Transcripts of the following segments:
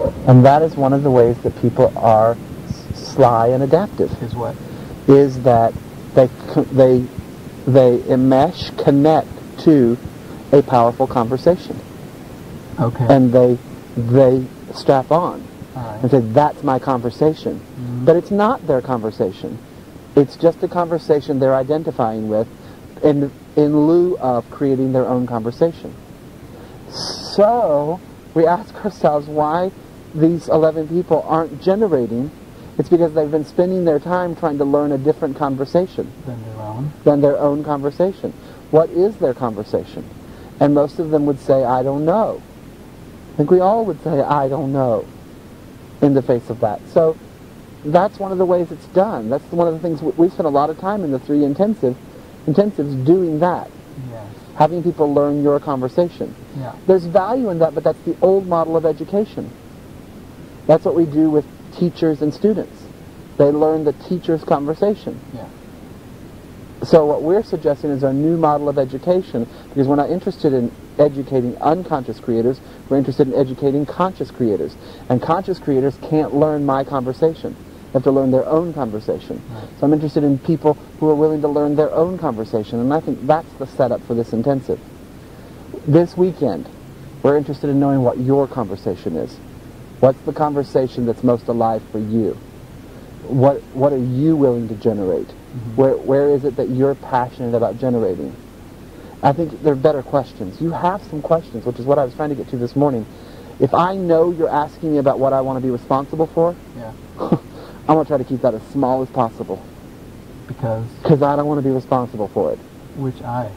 And that is one of the ways that people are sly and adaptive. Is what? Is that they enmesh, connect to a powerful conversation. Okay. And they strap on All right. and say, that's my conversation. Mm-hmm. But it's not their conversation. It's just a conversation they're identifying with in lieu of creating their own conversation. So we ask ourselves why these 11 people aren't generating. It's because they've been spending their time trying to learn a different conversation than their own conversation. What is their conversation? And most of them would say, I don't know. I think we all would say, I don't know, in the face of that. So that's one of the ways it's done. That's one of the things we spent a lot of time in the 3 intensives doing that. Yes. Having people learn your conversation. Yeah. There's value in that, but that's the old model of education. That's what we do with teachers and students. They learn the teacher's conversation. Yeah. So what we're suggesting is our new model of education, because we're not interested in educating unconscious creators, we're interested in educating conscious creators. And conscious creators can't learn my conversation. They have to learn their own conversation. Right. So I'm interested in people who are willing to learn their own conversation, and I think that's the setup for this intensive. This weekend, we're interested in knowing what your conversation is. What's the conversation that's most alive for you? What are you willing to generate? Mm-hmm. Where is it that you're passionate about generating? I think they're better questions. You have some questions, which is what I was trying to get to this morning. If I know you're asking me about what I want to be responsible for, yeah. I'm going to try to keep that as small as possible. Because? Because I don't want to be responsible for it. Which I?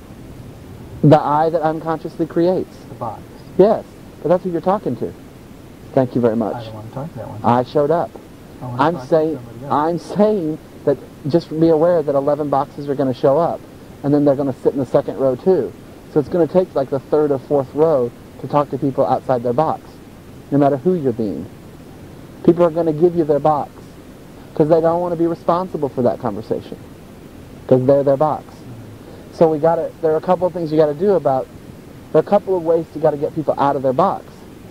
The I that unconsciously creates. The box. Yes, but that's who you're talking to. Thank you very much. I don't want to talk to that one. I showed up. I'm saying that just be aware that 11 boxes are going to show up, and then they're going to sit in the second row too. So it's going to take like the third or fourth row to talk to people outside their box, no matter who you're being. People are going to give you their box because they don't want to be responsible for that conversation because they're their box. So there are a couple of things you got to do there are a couple of ways you got to get people out of their box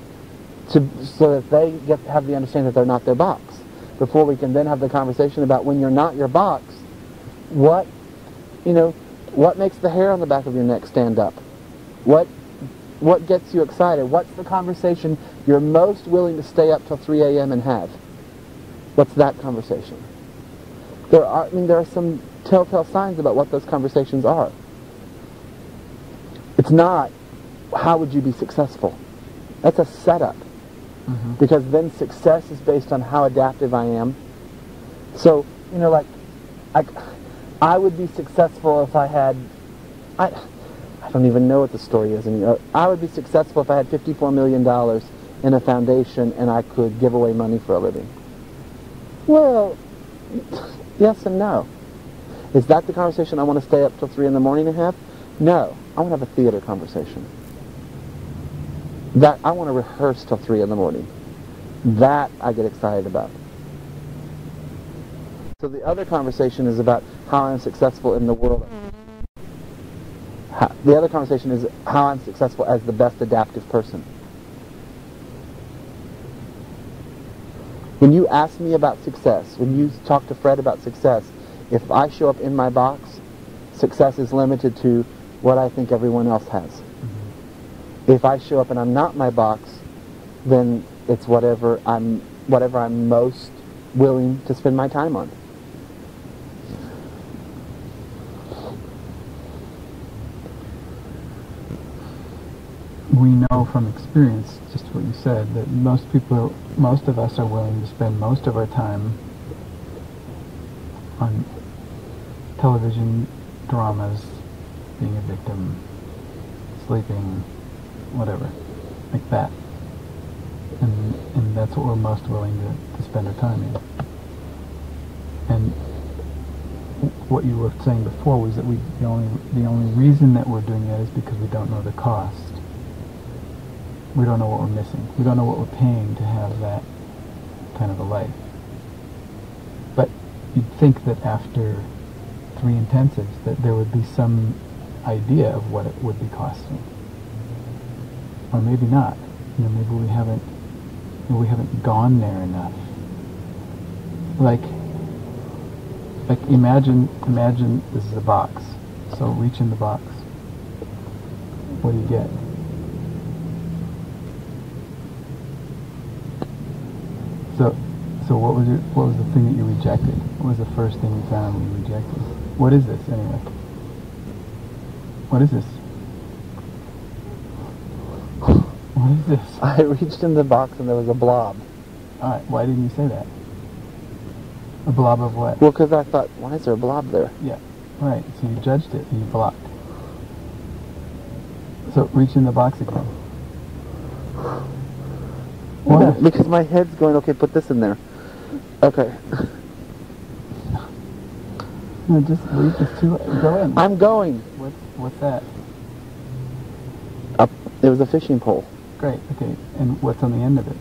so that they have the understanding that they're not their box. Before we can then have the conversation about when you're not your box, what makes the hair on the back of your neck stand up? What gets you excited? What's the conversation you're most willing to stay up till 3 a.m. and have? What's that conversation? There are some telltale signs about what those conversations are. It's not, how would you be successful? That's a setup. Mm-hmm. Because then success is based on how adaptive I am. So, I would be successful if I had, I don't even know what the story is anymore. I would be successful if I had $54 million in a foundation and I could give away money for a living. Well, yes and no. Is that the conversation I want to stay up till 3 in the morning to have? No. I want to have a theater conversation. That I want to rehearse till 3 in the morning. That I get excited about. So the other conversation is about how I'm successful in the world. The other conversation is how I'm successful as the best adaptive person. When you ask me about success, when you talk to Fred about success, if I show up in my box, success is limited to what I think everyone else has. Mm-hmm. If I show up and I'm not my box, then it's whatever I'm most willing to spend my time on. We know from experience, just what you said, that most of us are willing to spend most of our time on television dramas, being a victim, sleeping, whatever, like that. And that's what we're most willing to spend our time in. And what you were saying before was that the only reason that we're doing that is because we don't know the cost. We don't know what we're missing. We don't know what we're paying to have that kind of a life. But you'd think that after 3 intensives that there would be some idea of what it would be costing. Or maybe not. Maybe we haven't and we haven't gone there enough. Like imagine this is a box. So reach in the box. What do you get? So what was the thing that you rejected? What was the first thing you found when you rejected? What is this anyway? What is this? What is this? I reached in the box and there was a blob. Alright, why didn't you say that? A blob of what? Well, because I thought, why is there a blob there? Yeah, right. So you judged it and you blocked. So reach in the box again. What? Because my head's going, okay, put this in there. Okay. No, just leave this too. Go in. I'm going. What's that? Up. It was a fishing pole. Great. Okay. And what's on the end of it?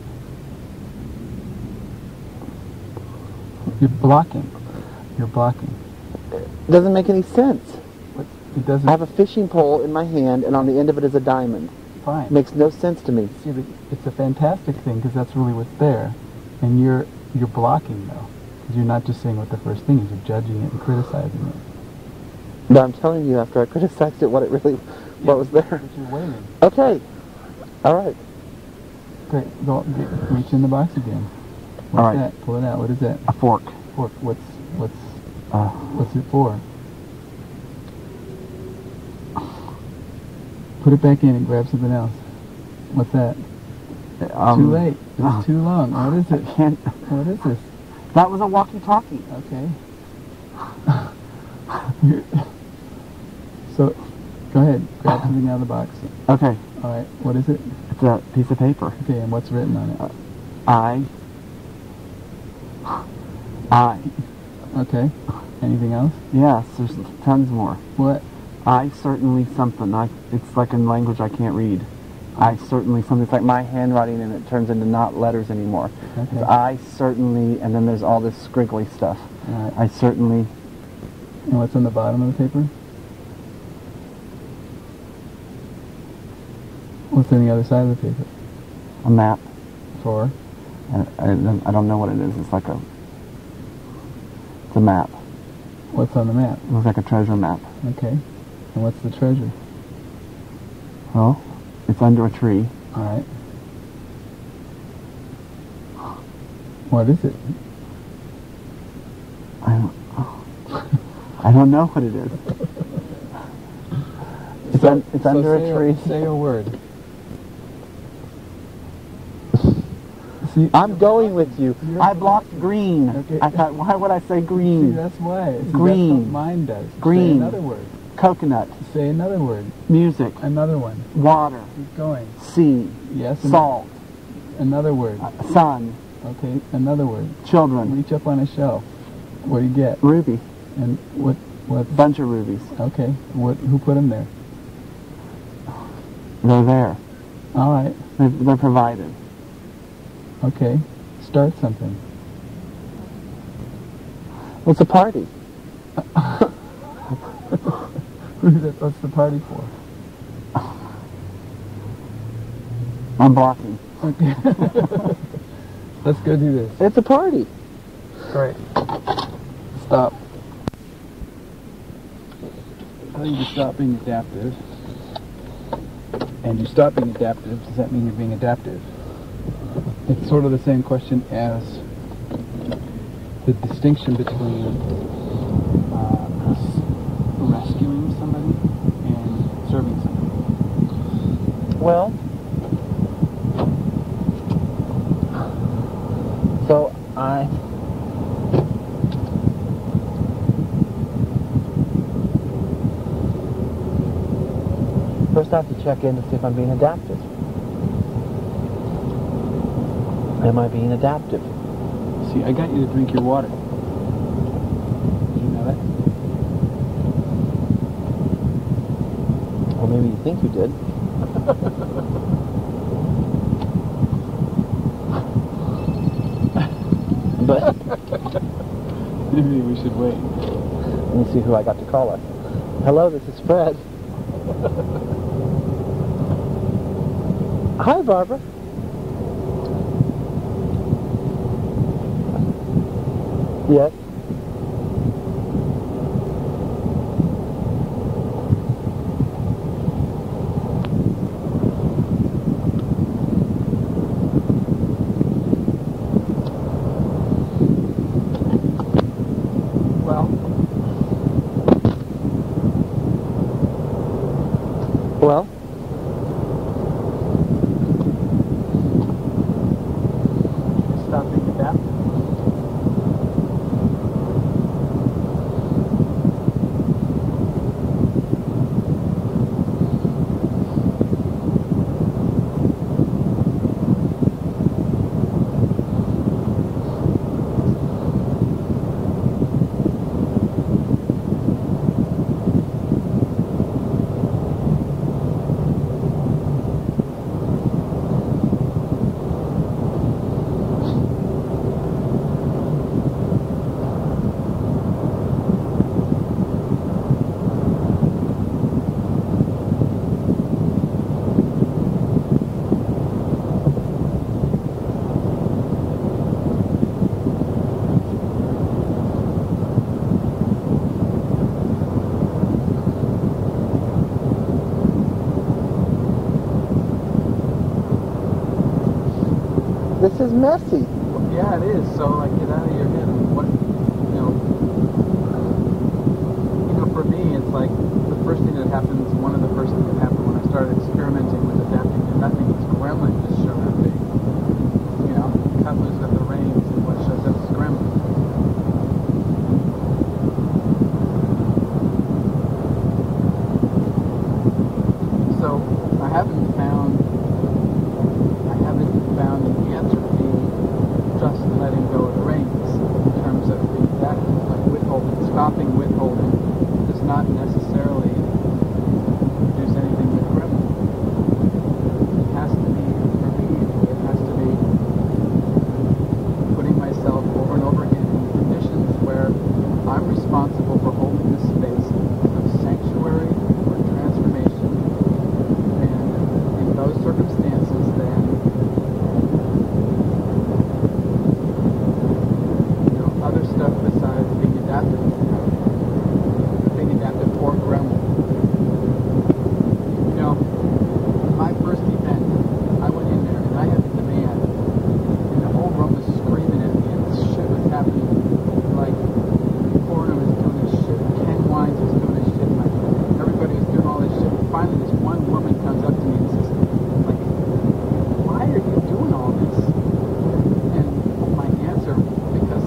You're blocking. You're blocking. It doesn't make any sense. It doesn't. I have a fishing pole in my hand, and on the end of it is a diamond. Fine. It makes no sense to me. See, it's a fantastic thing because that's really what's there, and you're blocking though, because you're not just saying what the first thing is. You're judging it and criticizing it. But I'm telling you, after I criticized it, what was there. But you're waiting. Okay. All right. Great. Reach in the box again. What's All right. that? Pull it out. What is that? A fork. Fork. What's it for? Put it back in and grab something else. What's that? Too late. It's too long. What is it? What is this? That was a walkie-talkie. Okay. So, go ahead. Grab something out of the box. Okay. All right. What is it? It's a piece of paper. Okay, and what's written on it? I. Okay. Anything else? Yes, there's tons more. What? I certainly something. It's like in language I can't read. I certainly something. It's like my handwriting and it turns into not letters anymore. Okay. I certainly, and then there's all this scriggly stuff. All right. I certainly. And what's on the bottom of the paper? What's on the other side of the paper? A map. For? I don't know what it is. It's like it's a map. What's on the map? It looks like a treasure map. Okay. And what's the treasure? Well, it's under a tree. All right. What is it? I don't know what it is. It's under a tree. Say a word. See, I'm going with you. I blocked green. Okay. I thought, why would I say green? See, that's why. See, Green. That's what mine does. Green. Say another word. Coconut. Say another word. Music. Another one. Water. Keep going. Sea. Yes. Salt. Another word. Sun. Okay. Another word. Children. Reach up on a shelf. What do you get? Ruby. And what? Bunch of rubies. Okay. Who put them there? They're there. All right. They're provided. Okay. Start something. What's a party? What's the party for? I'm blocking. Okay. Let's go do this. It's a party. Great. Stop. How do you stop being adaptive? And you stop being adaptive, does that mean you're being adaptive? It's sort of the same question as the distinction between rescuing somebody and serving somebody. Well, so first I have to check in to see if I'm being adaptive. Am I being adaptive? See, I got you to drink your water. Did you know that? Well, maybe you think you did. But maybe we should wait. let me see who I got to call us. Hello, this is Fred. Hi, Barbara. Yes. Well, Stop being adaptive. this is messy. Yeah, it is. So, like, get out of your head. What, for me, it's like the first thing that happens. One of the first things that happened when I started experimenting with adapting to nothing is Gremlin just showed up. Cut loose at the reins, and what shows up is Gremlin. So I haven't found the answer to be just letting go of the reins in terms of being adaptive, like withholding. Stopping withholding does not necessarily produce anything with Gremlin. It has to be, for me, it has to be putting myself over and over again in conditions where I'm responsible for holding this space of sanctuary or transformation. And in those circumstances, then other stuff besides being adaptive or Gremlin. My first event, I went in there and I had the demand, and the whole room was screaming at me, and this shit was happening. Like, Corner was doing this shit, Ken Wines was doing this shit, like, everybody was doing all this shit. And finally, this one woman comes up to me and says, like, why are you doing all this? And my answer, because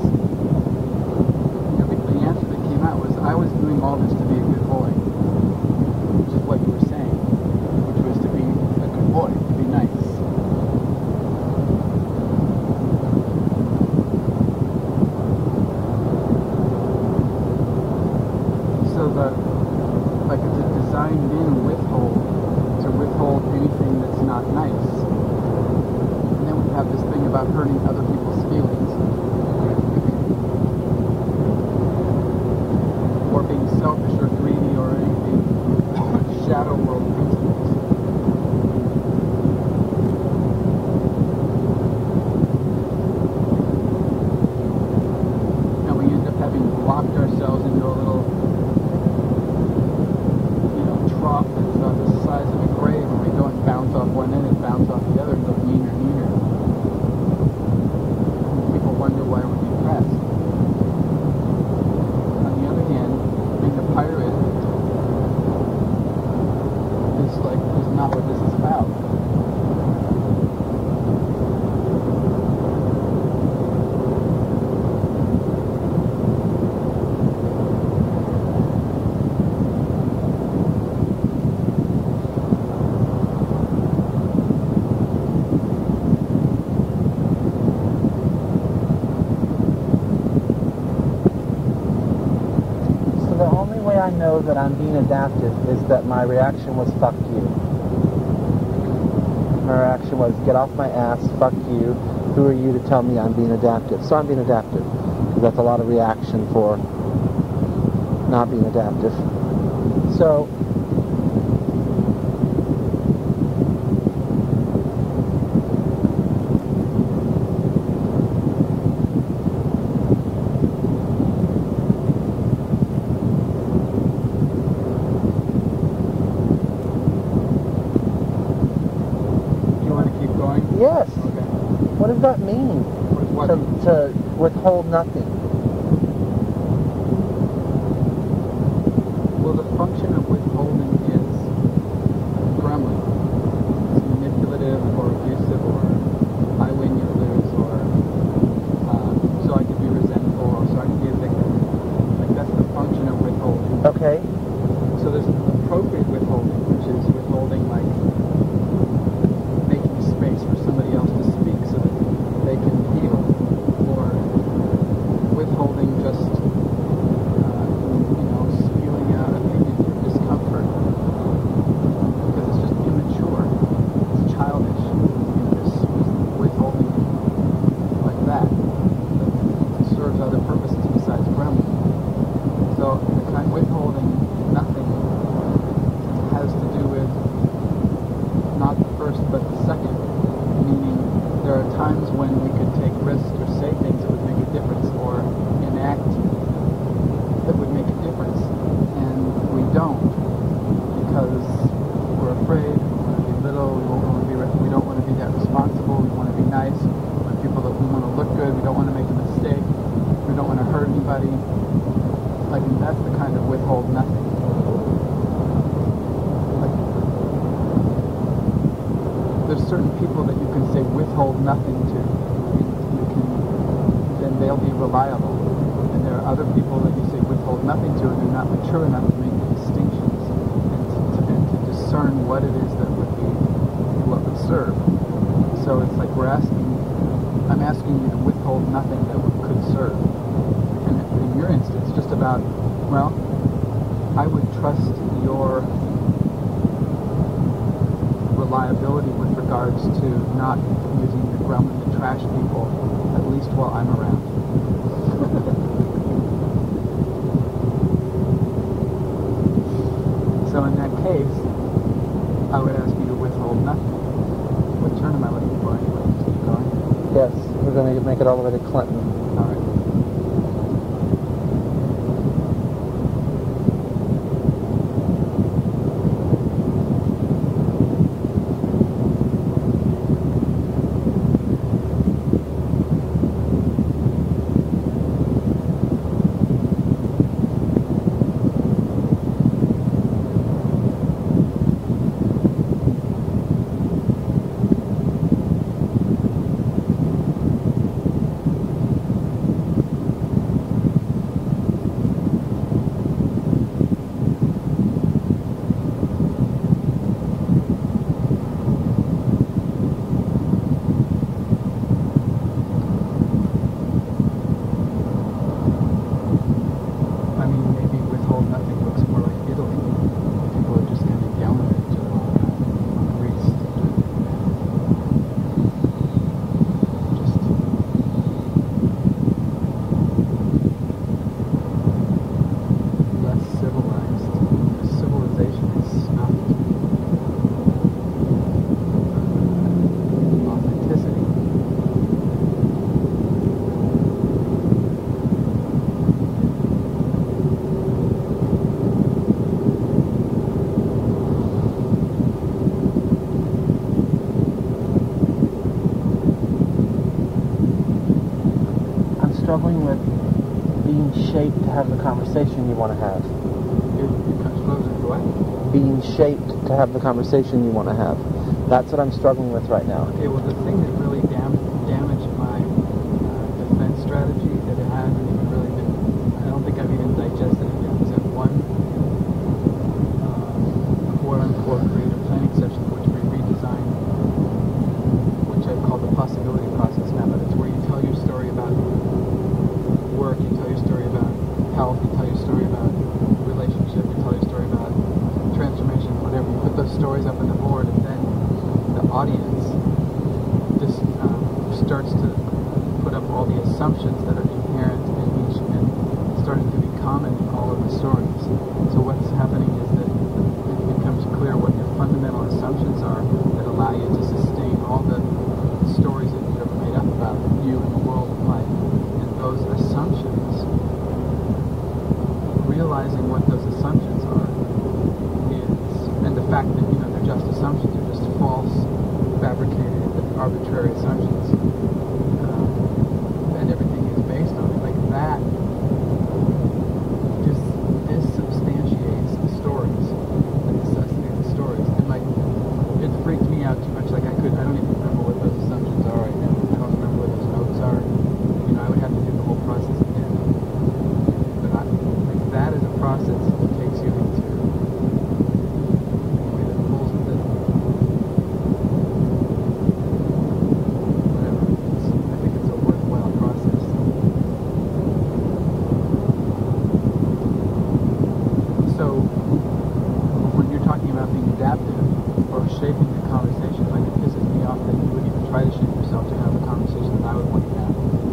the answer that came out was, I was doing all this to be a good boy, which is what you were saying, which was to be a good boy, to be nice. So it's a designed in withhold to withhold anything that's not nice. And then we have this thing about hurting other people's feelings. Or being selfish or greedy or anything. Shadow world principles. And we end up having locked ourselves into a little trough that's about the size of a grave, and we go and bounce off one end and bounce off the other and go meaner. And people wonder why we're depressed. On the other hand, being a pirate is not what this is about. I know that I'm being adaptive is that my reaction was fuck you. My reaction was get off my ass, fuck you. Who are you to tell me I'm being adaptive? So I'm being adaptive because that's a lot of reaction for not being adaptive. So Yes. Okay. What does that mean? What? To withhold nothing. Well, the function of withholding is gremlin. It's manipulative or abusive, or I win, you lose, or so I can be resentful, or so I can be a victim. Like, that's the function of withholding. Okay. So there's appropriate withholding, which is withholding like making space for somebody else to speak so that they can heal, or withholding just spewing out opinion for discomfort because it's just immature, it's childish. There's withholding like that serves other purposes besides gremlin. So the kind withholding nothing has to do with not the first but the second, meaning there are times when we could take risks or say things that would make a difference, or enact that would make a difference, and we don't because we're afraid, we want to be little, we don't want to be that responsible, we want to be nice, we want to look good, we don't want to make a mistake, we don't want to hurt anybody. Like, that's the kind of withhold nothing. Like, there's certain people that you can say withhold nothing to. Then they'll be reliable. And there are other people that you say withhold nothing to, and they're not mature enough to make the distinctions and to discern what it is that would be what would serve. So it's like I'm asking you to withhold nothing that could serve. And in your instance, just about, well, I would trust your reliability with regards to not using the gremlin to trash people, at least while I'm around. So in that case, I would ask you to withhold nothing. What turn am I looking for anyway? Just keep going. Yes, we're going to make it all the way to Clinton. All right. Struggling with being shaped to have the conversation you want to have. Being shaped to have the conversation you want to have. That's what I'm struggling with right now. Okay, well, the thing that really damaged my defense strategy that I haven't even really been, I don't think I've even digested it yet, was at one quote-unquote creative planning session, which we redesigned, which I call the possibility process now, but it's where you tell your story about work, you tell your story about health, you tell your story about relationship, you tell your story about transformation, whatever. You put those stories up on the board, and then the audience just starts to put up all the assumptions that are inherent in each, and starting to be common in all of the stories. So what's happening is that it becomes clear what your fundamental assumptions are that allow you to sustain all the stories that you've ever made up about you and the world and life. Those assumptions, realizing what those assumptions are, and the fact that they're just assumptions, they're just false, fabricated arbitrary assumptions, and everything is based on it. Like that just substantiates the stories, the necessity of the stories. And like, it freaked me out too much. Like I don't even remember what those assumptions are right now. I don't remember what those notes are. You know, I would have to do the whole process again. But like that is a process that takes you into a way that pulls with it. Whatever. I think it's a worthwhile process. So when you're talking about being adaptive or shaping the conversation, like it pisses me off that you would even try to shape yourself to have a conversation that I would want to have.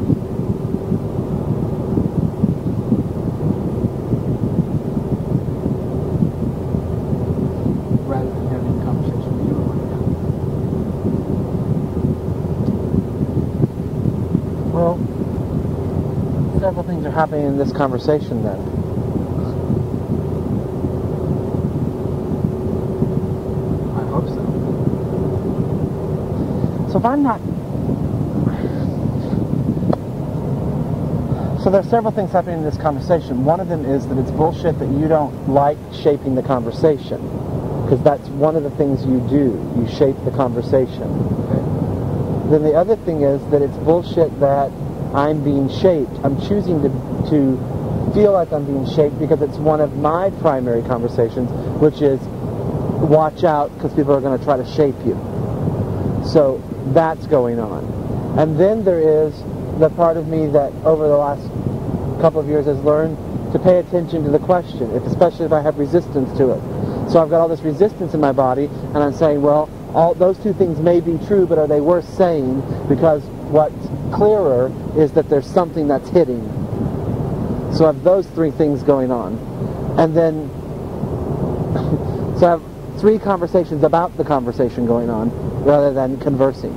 Rather than having a conversation you would want to have. Well, several things are happening in this conversation then. I hope so. So if I'm not... So there's several things happening in this conversation. One of them is that it's bullshit that you don't like shaping the conversation. Because that's one of the things you do. You shape the conversation. Okay. Then the other thing is that it's bullshit that I'm being shaped. I'm choosing to feel like I'm being shaped because it's one of my primary conversations, which is watch out because people are going to try to shape you. So that's going on. And then there is the part of me that over the last couple of years has learned to pay attention to the question, especially if I have resistance to it. So I've got all this resistance in my body, and I'm saying, well, all those two things may be true, but are they worth saying? Because what's clearer is that there's something that's hitting. So I have those three things going on. And then, so I have three conversations about the conversation going on, rather than conversing.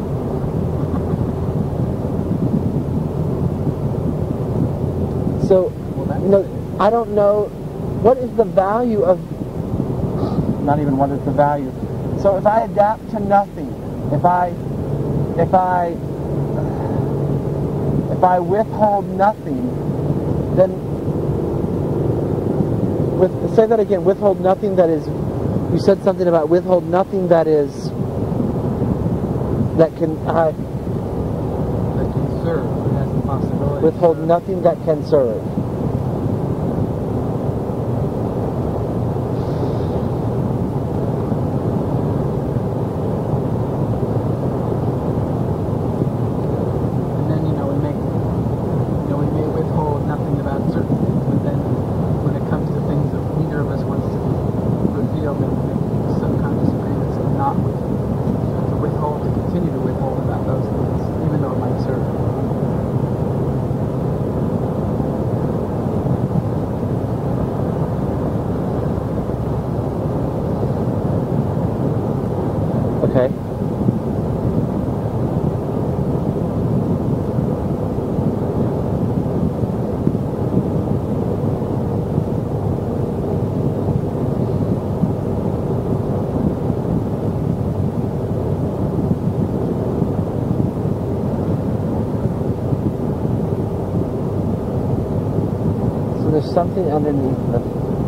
So, you know, I don't know, what is the value of, not even what is the value. So if I adapt to nothing, if I withhold nothing, then, say that again, withhold nothing that is, you said something about withhold nothing that is, that can serve, that has the possibility. Withhold nothing that can serve. Okay. So there's something underneath the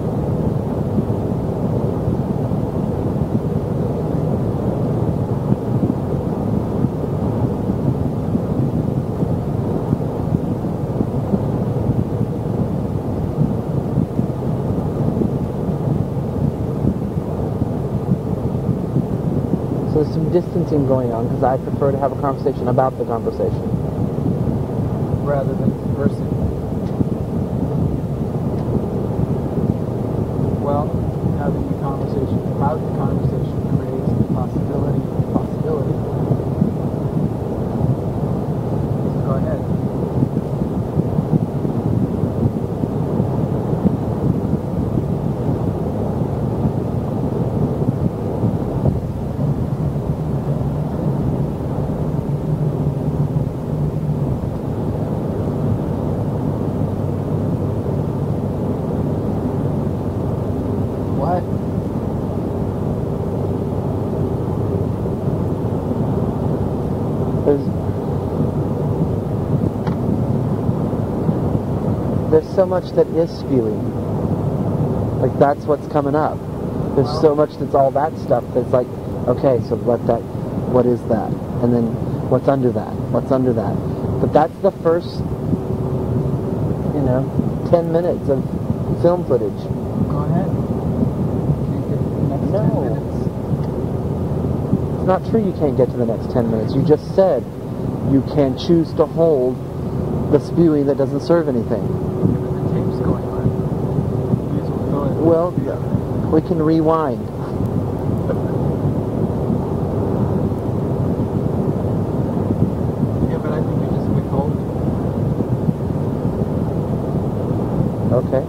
distancing going on because I prefer to have a conversation about the conversation rather than conversing. Well, having a conversation about the conversation creates the possibility of the possibility. So go ahead. There's so much that is spewing. Like, that's what's coming up. There's so much that's all that stuff that's like, okay, so what is that? And then what's under that? What's under that? But that's the first, 10 minutes of film footage. Go ahead. Can't get to the next 10 minutes. It's not true you can't get to the next 10 minutes. You just said you can choose to hold the spewing that doesn't serve anything. The tape's going on. Well, we can rewind. Yeah, but I think you just withhold. Okay.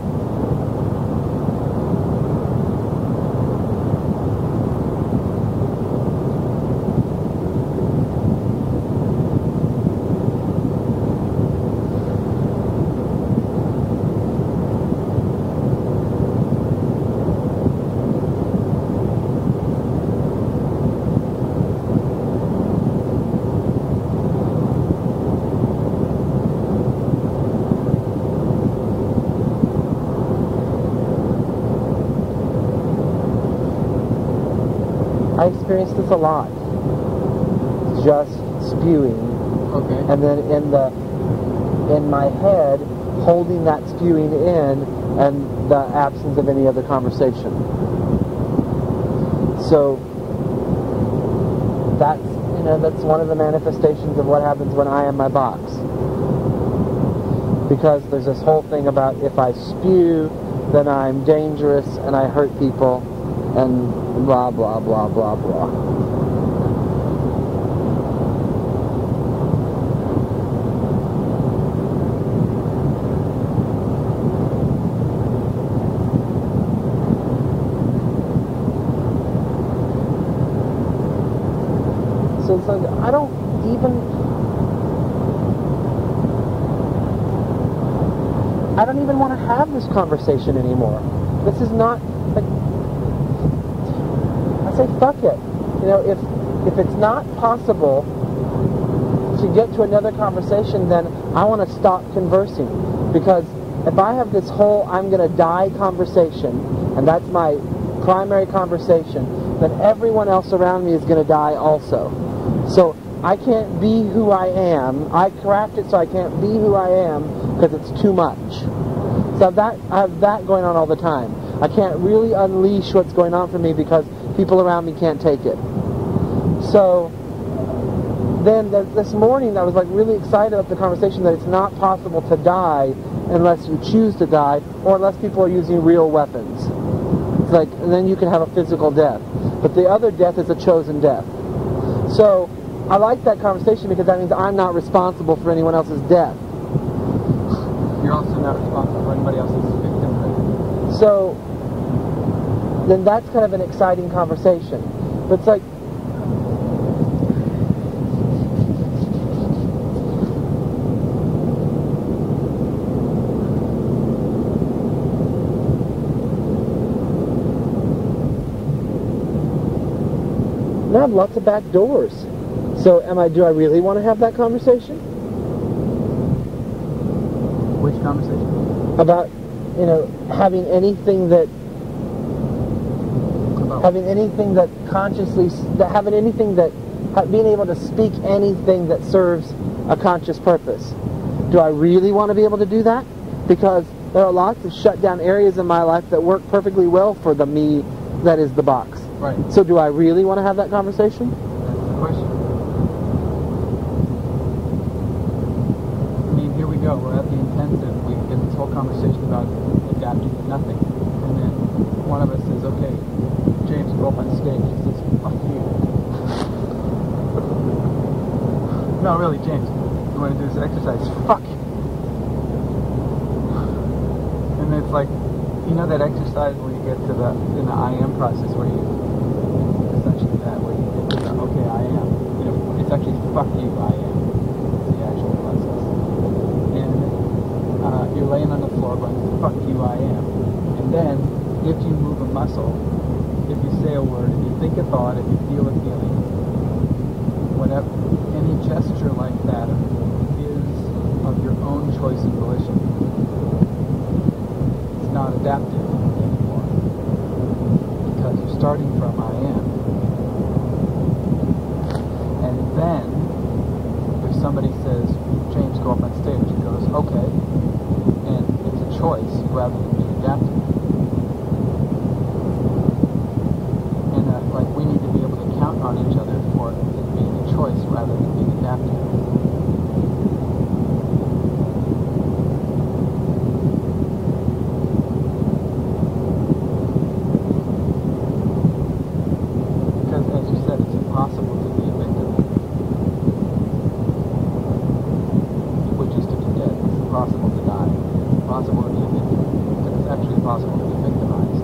I experienced this a lot. Just spewing. Okay. And then in my head, holding that spewing in and the absence of any other conversation. So that's one of the manifestations of what happens when I am my box. Because there's this whole thing about if I spew, then I'm dangerous and I hurt people and blah, blah, blah, blah, blah. So it's like, I don't even want to have this conversation anymore. This is not, like, I say fuck it. If it's not possible to get to another conversation, then I want to stop conversing. Because if I have this whole I'm going to die conversation, and that's my primary conversation, then everyone else around me is going to die also. So I can't be who I am. I craft it so I can't be who I am because it's too much. So I have that going on all the time. I can't really unleash what's going on for me because people around me can't take it. So then this morning I was like really excited about the conversation that it's not possible to die unless you choose to die or unless people are using real weapons. It's like, and then you can have a physical death. But the other death is a chosen death. So I like that conversation because that means I'm not responsible for anyone else's death. You're also not responsible for anybody else's victimhood. So then that's kind of an exciting conversation. But it's like, and I have lots of back doors. So do I really want to have that conversation? Which conversation? About, having anything that being able to speak anything that serves a conscious purpose. Do I really want to be able to do that? Because there are lots of shut down areas in my life that work perfectly well for the me that is the box. Right. So do I really want to have that conversation? That's the question. I mean, here we go. We're at the intensive. We get this whole conversation about adapting to nothing. And then one of us says, okay, James, go up on stage. He says, fuck you. No, really, James, you want to do this exercise? Fuck you. And it's like, that exercise where you get to in the I am process where you, essentially that, where you get to okay, I am. It's actually fuck you, I am. It's the actual process. And you're laying on the floor going, fuck you, I am. And then, if you move a muscle, if you say a word, if you think a thought, if you feel a feeling, whatever, any gesture somebody says, James, go up on stage, he goes, okay, and it's a choice rather than being adaptive. And like we need to be able to count on each other for it being a choice rather than being adaptive. Because as you said, it's impossible to be a victim. Which is to be dead. It's impossible to die. It's impossible to be a victim. It's actually impossible to be victimized.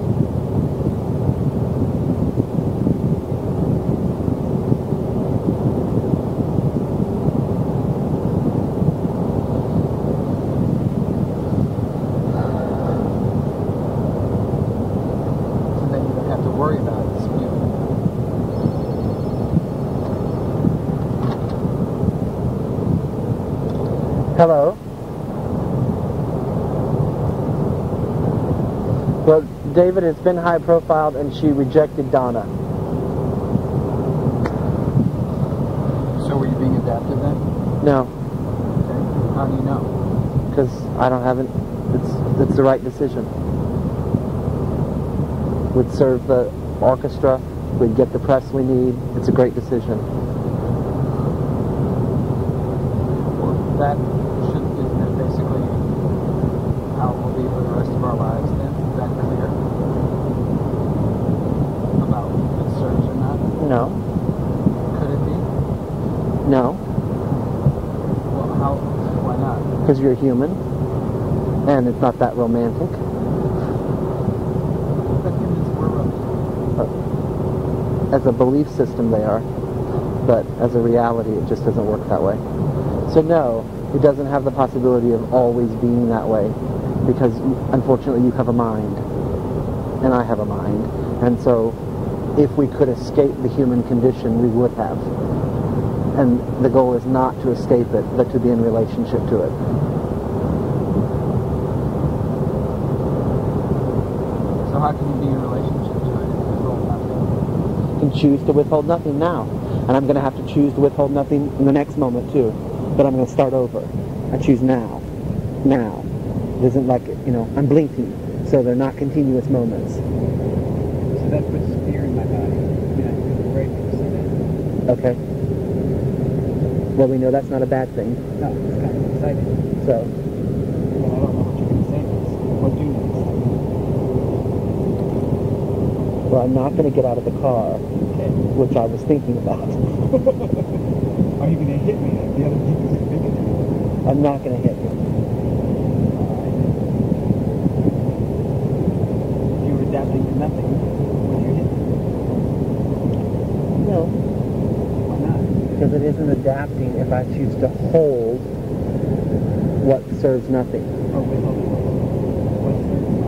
Worry about this feeling. Hello? Well, David has been high profiled and she rejected Donna. So were you being adaptive then? No, Okay. How do you know? because I don't have it. It's the right decision. Would serve the orchestra, we'd get the press we need. It's a great decision. Well, that isn't that basically how it will be for the rest of our lives then? Is that clear? About if it serves or not? No, Could it be? no, Well, why not? because you're human, and it's not that romantic. But humans were romantic. As a belief system they are, but as a reality it just doesn't work that way. So no, it doesn't have the possibility of always being that way, because unfortunately you have a mind, and I have a mind, and so if we could escape the human condition, we would have. And the goal is not to escape it, but to be in relationship to it. So how can you be in a relationship to it if you withhold nothing? Can choose to withhold nothing now, and I'm going to have to choose to withhold nothing in the next moment too, but I'm going to start over. I choose now. It isn't like, I'm blinking, so they're not continuous moments. So that puts fear in my body. Yeah, it's great to see that. Okay. Well, we know that's not a bad thing. No, it's kind of exciting. So, Well, I don't know what you're going to say next. What do you next? well, I'm not going to get out of the car, Okay. which I was thinking about. Are you going to hit me like the other people are thinking? I'm not going to hit you. You were adapting to nothing when you hit me. No, Why not? because it isn't adapting if I choose to hold what serves nothing. Or withholding. What's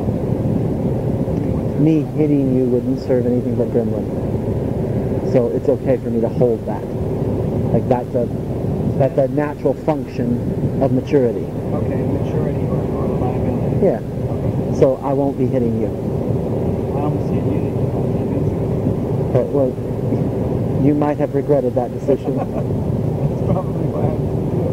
the Me hitting you wouldn't serve anything but gremlin. So it's okay for me to hold that. Like that's a natural function of maturity. Okay, maturity or reliability. Yeah. Okay. So I won't be hitting you. I almost hit you. But, well, you might have regretted that decision. That's probably why I was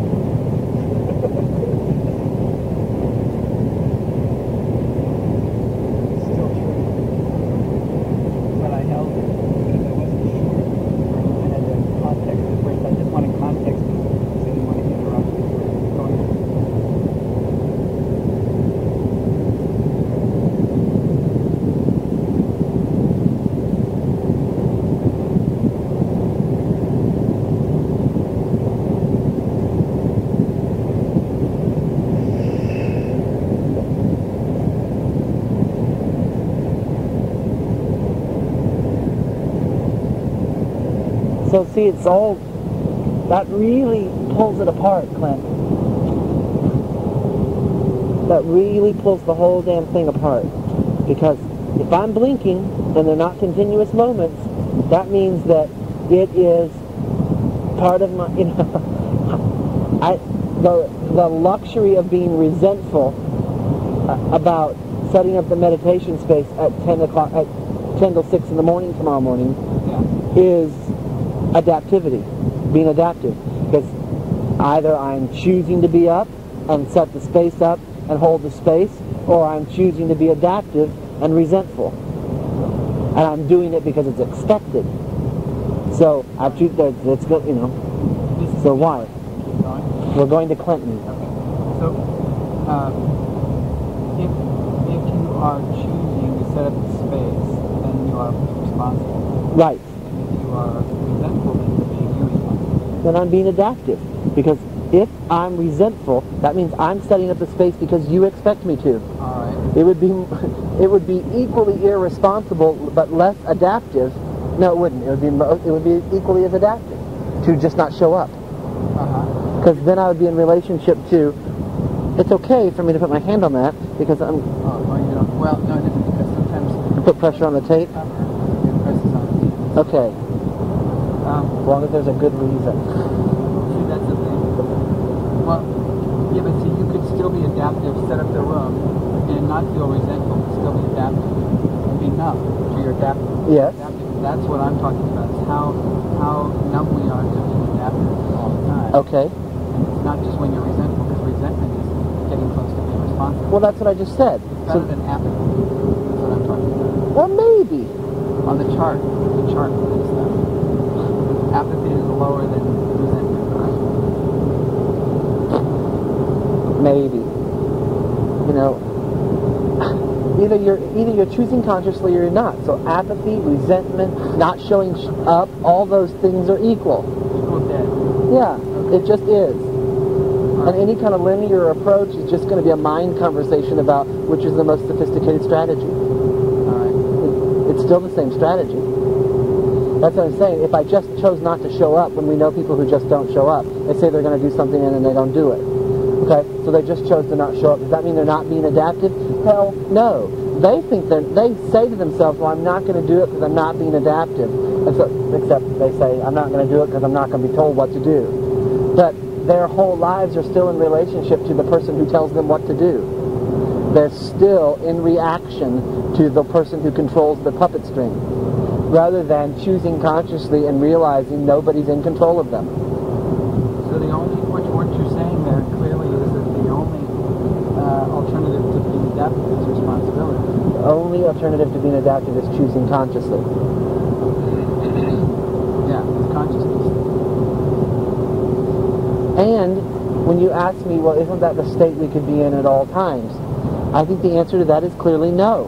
still true. But I held it because I wasn't sure. I had the context at first. I just wanted context because I didn't want to interrupt you or going. So see, it's all, that really pulls it apart, Clint. That really pulls the whole damn thing apart. Because if I'm blinking and they're not continuous moments, that means that it is part of my, the luxury of being resentful about setting up the meditation space at 10 o'clock, at 10 till 6 in the morning tomorrow morning, Yeah. is adaptivity, being adaptive. Because Either I'm choosing to be up and set the space up and hold the space, or I'm choosing to be adaptive and resentful. And I'm doing it because it's expected. So I choose that. Let's go. So why? We're going to Clinton. Okay. So if you are choosing to set up the space, then you are responsible. Right. If you are resentful, then you're being irresponsible. Then I'm being adaptive. Because if I'm resentful, that means I'm setting up the space because you expect me to. All right. It would be equally irresponsible but less adaptive. No, it wouldn't. It would be equally as adaptive to just not show up. Because then I would be in relationship to. It's okay for me to put my hand on that because I'm. Well, no, it isn't, because sometimes. Put pressure on the tape. It presses on the tape. Okay. As long as there's a good reason. See, that's the thing. Well, yeah, but see, you could still be adaptive, set up the room, and not feel resentful, but still be adaptive. Be numb to your adaptive. Yes. That's what I'm talking about, is how numb we are to being adaptive all the time. Okay. And it's not just when you're resentful, because resentment is getting close to being responsible. Well, that's what I just said. It's better than apathy. That's what I'm talking about. Well, maybe. On the chart is that. Apathy is lower than resentment. Maybe. Either you're choosing consciously or you're not. So apathy, resentment, not showing up, all those things are equal. Equal dead. Yeah, it just is. And any kind of linear approach is just going to be a mind conversation about which is the most sophisticated strategy. It's still the same strategy. That's what I'm saying. If I just chose not to show up, when we know people who just don't show up, they say they're going to do something and then they don't do it. Okay, so they just chose to not show up. Does that mean they're not being adaptive? Hell, no. They say to themselves, well, I'm not going to do it because I'm not being adaptive. Except they say, I'm not going to do it because I'm not going to be told what to do. But their whole lives are still in relationship to the person who tells them what to do. They're still in reaction to the person who controls the puppet string, rather than choosing consciously and realizing nobody's in control of them. So the only, what you're saying there clearly is that the only alternative to being adaptive is responsibility. The only alternative to being adaptive is choosing consciously. Yeah, it's consciousness. And when you ask me, well, isn't that the state we could be in at all times? I think the answer to that is clearly no.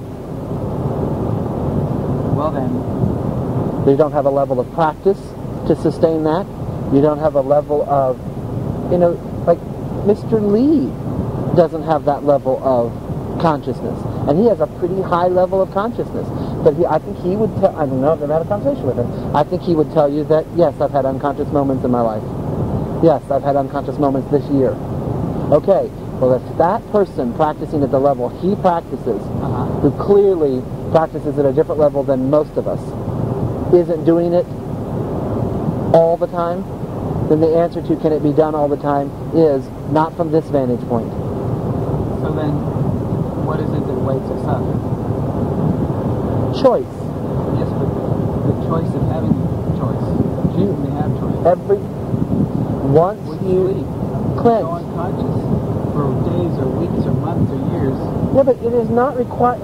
Well then. You don't have a level of practice to sustain that. You don't have a level of, like Mr. Lee doesn't have that level of consciousness. And he has a pretty high level of consciousness. But I think he would tell, I don't know, I've never had a conversation with him. I think he would tell you that, yes, I've had unconscious moments in my life. Yes, I've had unconscious moments this year. Okay, well, if that person practicing at the level he practices, who clearly practices at a different level than most of us, isn't doing it all the time, then the answer to can it be done all the time is not from this vantage point. So then, what is it that wakes us up? Choice. Yes, but the choice of having choice. Choosing to have choice. Once you cleanse. Go unconscious for days or weeks or months or years. Yeah, but it is not required.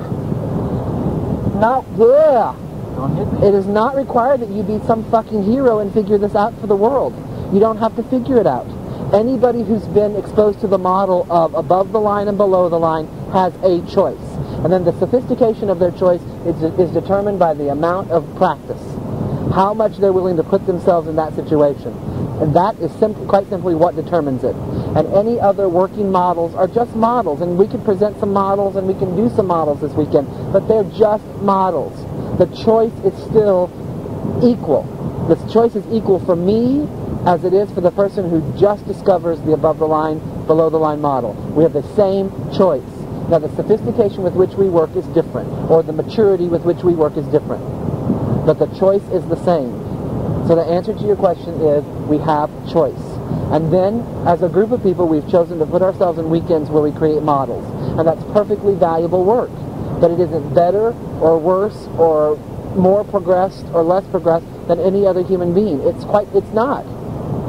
Don't hit me. It is not required that you be some fucking hero and figure this out for the world. You don't have to figure it out. Anybody who's been exposed to the model of above the line and below the line has a choice. And then the sophistication of their choice is determined by the amount of practice. How much they're willing to put themselves in that situation. And that is quite simply what determines it. And any other working models are just models. And we can present some models and we can do some models this weekend. But they're just models. The choice is still equal. The choice is equal for me as it is for the person who just discovers the above the line, below the line model. We have the same choice. Now the sophistication with which we work is different, or the maturity with which we work is different. But the choice is the same. So the answer to your question is we have choice. And then, as a group of people, we've chosen to put ourselves in weekends where we create models. And that's perfectly valuable work. But it isn't better or worse or more progressed or less progressed than any other human being. It's not.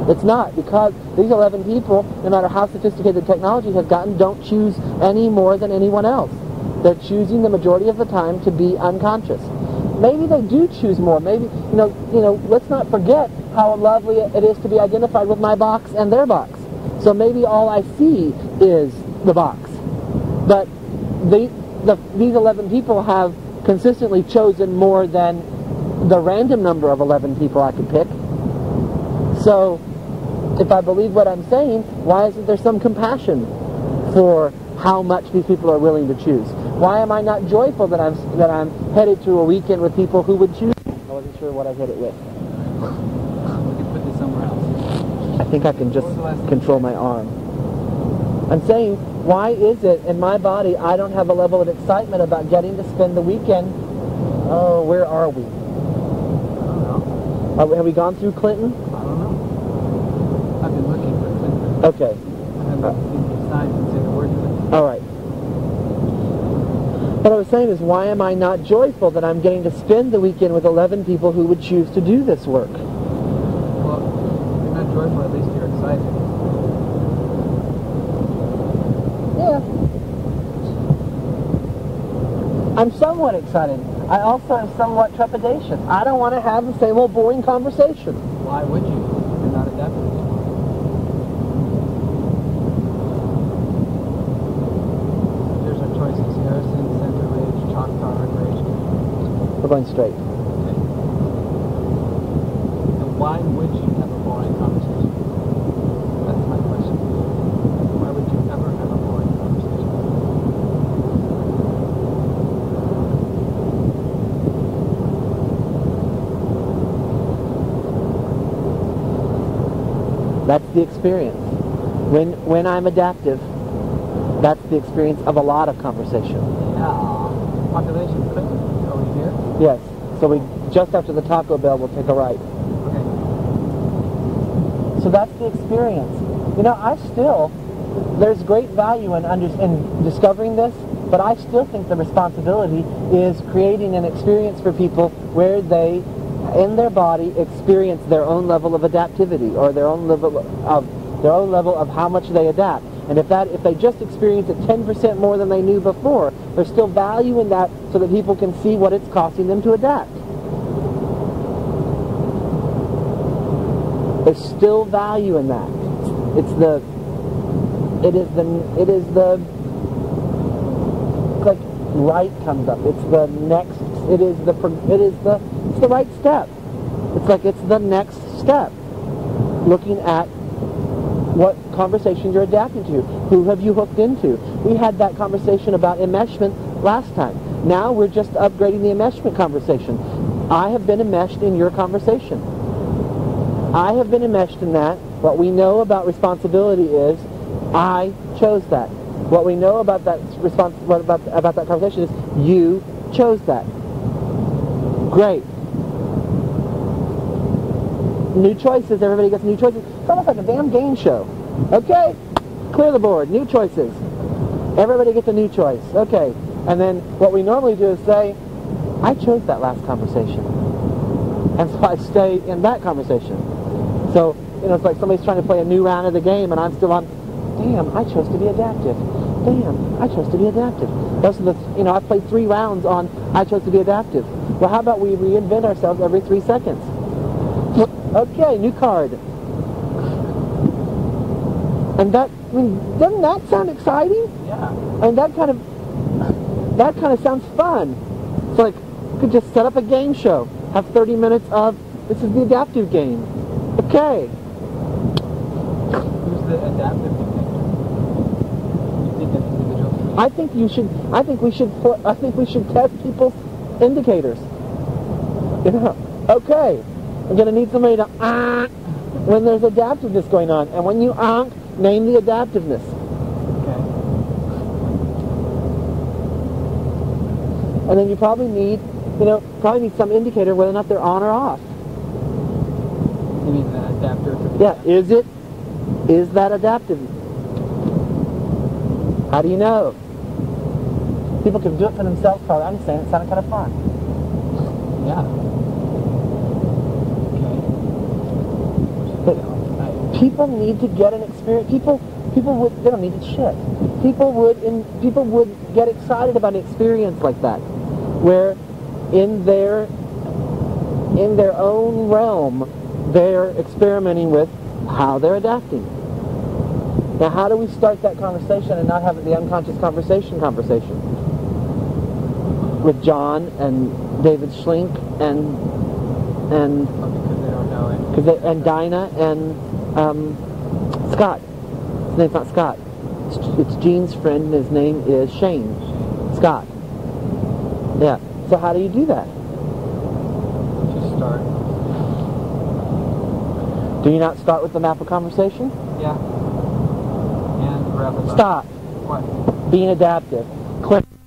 It's not, because these 11 people, no matter how sophisticated technology has gotten, don't choose any more than anyone else. They're choosing the majority of the time to be unconscious. Maybe they do choose more. Maybe, let's not forget how lovely it is to be identified with my box and their box. So maybe all I see is the box. But these 11 people have consistently chosen more than the random number of 11 people I could pick. So, if I believe what I'm saying, why isn't there some compassion for how much these people are willing to choose? Why am I not joyful that I'm headed to a weekend with people who would choose? I wasn't sure what I hit it with. We can put this somewhere else. I think I can just control my arm. I'm saying, why is it in my body I don't have a level of excitement about getting to spend the weekend? Oh, where are we? I don't know. Have we gone through Clinton? I don't know. I've been looking for Clinton. Okay. I haven't seen the signs and say the word to it. All right. What I was saying is, why am I not joyful that I'm getting to spend the weekend with 11 people who would choose to do this work? Well, if you're not joyful, at least you're excited. Yeah. I'm somewhat excited. I also have somewhat trepidation. I don't want to have the same old boring conversation. Why would you? You're not adapted. Here's our choices: Harrison, Center Ridge, Choctaw, Recreation. We're going straight. Okay. And why would you have a boring conversation? That's my question. Why would you ever have a boring conversation? That's the experience. When I'm adaptive, that's the experience of a lot of conversation. Yeah. Population Clinton. Are we here? Yes. So we just after the Taco Bell, we'll take a right. Okay. So that's the experience. There's great value in discovering this, but I still think the responsibility is creating an experience for people where they, in their body, experience their own level of adaptivity, or their own level of how much they adapt. And if they just experience it 10% more than they knew before, there's still value in that, so that people can see what it's costing them to adapt. There's still value in that. Like right comes up. It's the right step. It's like it's the next step. Looking at what conversation you're adapting to. Who have you hooked into? We had that conversation about enmeshment last time. Now we're just upgrading the enmeshment conversation. I have been enmeshed in your conversation. I have been enmeshed in that. What we know about responsibility is I chose that. What we know about that about that conversation is you chose that. Great. New choices. Everybody gets new choices. It's almost like a damn game show. Okay? Clear the board. New choices. Everybody gets a new choice. Okay. And then what we normally do is say, I chose that last conversation. And so I stay in that conversation. So, it's like somebody's trying to play a new round of the game and I'm still on, damn, I chose to be adaptive. Damn, I chose to be adaptive. Those are the, I've played 3 rounds on I chose to be adaptive. Well, how about we reinvent ourselves every 3 seconds? Okay, new card. And doesn't that sound exciting? Yeah. And that kind of sounds fun. It's like, you could just set up a game show. Have 30 minutes of, this is the adaptive game. Okay. Who's the adaptive dictator? You think that's individual? I think we should test people's indicators. Okay. I'm going to need somebody to when there's adaptiveness going on. And when you name the adaptiveness. Okay. And then you probably need some indicator whether or not they're on or off. You mean the adapter to the Is that adaptive? How do you know? People can do it for themselves probably. I'm just saying it sounded kind of fun. Yeah. Okay. People need to get an experience. People would, they don't need to shit. People would get excited about an experience like that, where in their own realm, they're experimenting with how they're adapting. Now, how do we start that conversation and not have it the unconscious conversation with John and David Schlink and Because they don't know it. and Dinah and Scott. His name's not Scott. It's Gene's friend, and his name is Shane Scott. Yeah. So how do you do that? Just start. Do you not start with the map of conversation? Yeah. And wrap it up. Stop. What? Being adaptive. Click.